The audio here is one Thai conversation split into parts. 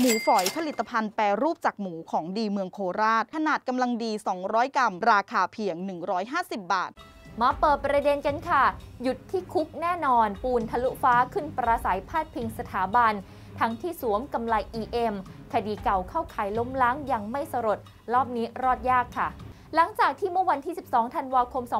หมูฝอยผลิตภัณฑ์แปรรูปจากหมูของดีเมืองโคราชขนาดกำลังดี200 กรัมราคาเพียง150 บาทมาเปิดประเด็นกันค่ะหยุดที่คุกแน่นอนปูนทะลุฟ้าขึ้นปราศัยพาดพิงสถาบันทั้งที่สวมกำไล EM คดีเก่าเข้าข่ายล้มล้างยังไม่สลดรอบนี้รอดยากค่ะหลังจากที่เมื่อวันที่12 ธันวาคม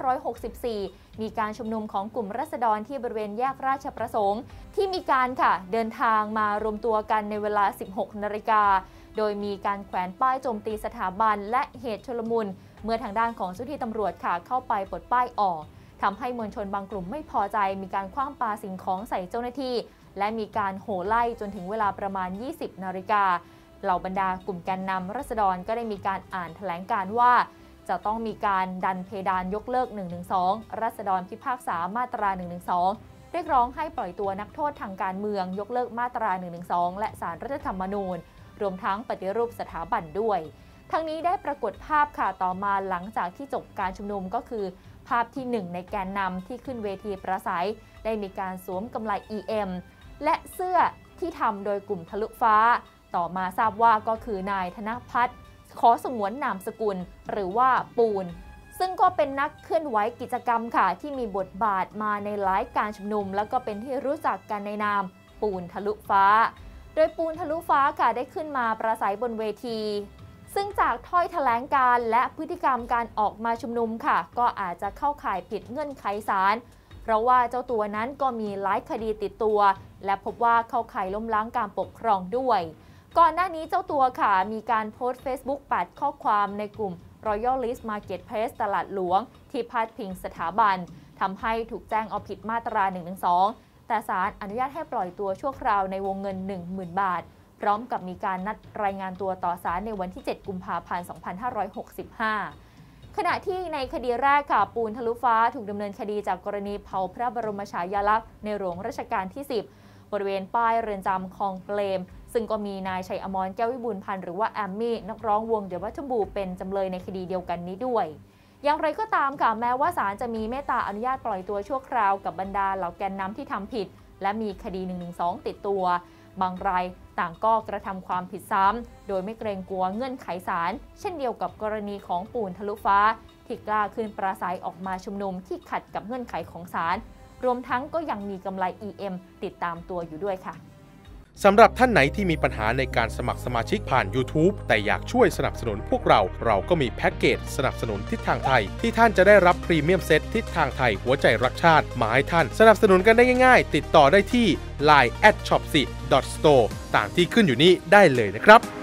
2564 มีการชุมนุมของกลุ่มราษฎรที่บริเวณแยกราชประสงค์ที่มีการเดินทางมารวมตัวกันในเวลา 16 นาฬิกาโดยมีการแขวนป้ายโจมตีสถาบันและเหตุชุลมุนเมื่อทางด้านของเจ้าหน้าที่ตำรวจเข้าไปปลดป้ายออกทำให้มวลชนบางกลุ่มไม่พอใจมีการขว้างปาสิ่งของใส่เจ้าหน้าที่และมีการโห่ไล่จนถึงเวลาประมาณ 20 นาฬิกาเหล่าบรรดากลุ่มแกนนำราษฎรก็ได้มีการอ่านแถลงการณ์ว่าจะต้องมีการดันเพดานยกเลิก 112 ราษฎรพิพากษามาตรา 112 เรียกร้องให้ปล่อยตัวนักโทษทางการเมืองยกเลิกมาตรา 112 และศาลรัฐธรรมนูญรวมทั้งปฏิรูปสถาบันด้วยทั้งนี้ได้ปรากฏภาพต่อมาหลังจากที่จบการชุมนุมก็คือภาพที่1ในแกนนำที่ขึ้นเวทีปราศัยได้มีการสวมกำไล EM และเสื้อที่ทำโดยกลุ่มทะลุฟ้าต่อมาทราบว่าก็คือนายธนพัฒน์ขอสงวนนามสกุลหรือว่าปูนซึ่งก็เป็นนักเคลื่อนไหวกิจกรรมที่มีบทบาทมาในหลายการชุมนุมแล้วก็เป็นที่รู้จักกันในนามปูนทะลุฟ้าโดยปูนทะลุฟ้าได้ขึ้นมาปราศัยบนเวทีซึ่งจากถ้อยแถลงการและพฤติกรรมการออกมาชุมนุมก็อาจจะเข้าข่ายผิดเงื่อนไขศาลเพราะว่าเจ้าตัวนั้นก็มีหลายคดีติดตัวและพบว่าเข้าข่ายล้มล้างการปกครองด้วยก่อนหน้านี้เจ้าตัวมีการโพสต์ Facebook 8 ข้อความในกลุ่ม Royalist Marketplace ตลาดหลวงที่พาดพิงสถาบันทำให้ถูกแจ้งเอาผิดมาตรา 112 แต่ศาลอนุญาตให้ปล่อยตัวชั่วคราวในวงเงิน 10,000 บาทพร้อมกับมีการนัดรายงานตัวต่อศาลในวันที่ 7 กุมภาพันธ์ 2565 ขณะที่ในคดีแรกปูนทะลุฟ้าถูกดำเนินคดีจากกรณีเผาพระบรมฉายาลักษณ์ในหลวงรัชกาลที่ 10 บริเวณป้ายเรือนจำคลองเปรมซึ่งก็มีนายชัยอมรแก้ววิบูลย์พันธ์หรือว่าแอมมี่นักร้องวงเดอะวัตถุบูเป็นจำเลยในคดีเดียวกันนี้ด้วยอย่างไรก็ตามแม้ว่าศาลจะมีเมตตาอนุญาตปล่อยตัวชั่วคราวกับบรรดาเหล่าแกนนำที่ทำผิดและมีคดี 112 ติดตัวบางรายต่างก็กระทำความผิดซ้ำโดยไม่เกรงกลัวเงื่อนไขศาลเช่นเดียวกับกรณีของปูนทะลุฟ้าที่กล้าขึ้นปราศัยออกมาชุมนุมที่ขัดกับเงื่อนไขของศาลรวมทั้งก็ยังมีกำไล EM ติดตามตัวอยู่ด้วยค่ะสำหรับท่านไหนที่มีปัญหาในการสมัครสมาชิกผ่าน YouTube แต่อยากช่วยสนับสนุนพวกเราก็มีแพ็กเกจสนับสนุนทิศทางไทยที่ท่านจะได้รับพรีเมียมเซตทิศทางไทยหัวใจรักชาติมาให้ท่านสนับสนุนกันได้ง่ายๆติดต่อได้ที่ line @shopsi.store ตามที่ขึ้นอยู่นี้ได้เลยนะครับ